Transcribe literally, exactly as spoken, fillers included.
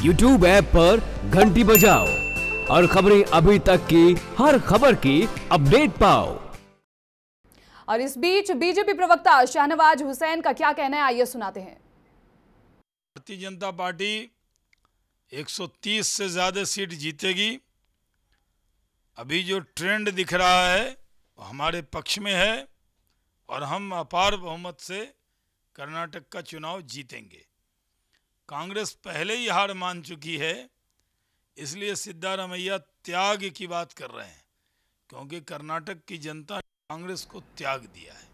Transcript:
YouTube app पर घंटी बजाओ और खबरें अभी तक की हर खबर की अपडेट पाओ। और इस बीच बीजेपी प्रवक्ता शाहनवाज हुसैन का क्या कहना है, आइए सुनाते हैं। भारतीय जनता पार्टी एक सौ तीस से ज्यादा सीट जीतेगी। अभी जो ट्रेंड दिख रहा है वो हमारे पक्ष में है और हम अपार बहुमत से कर्नाटक का चुनाव जीतेंगे। कांग्रेस पहले ही हार मान चुकी है, इसलिए सिद्धारमैया त्याग की बात कर रहे हैं, क्योंकि कर्नाटक की जनता ने कांग्रेस को त्याग दिया है।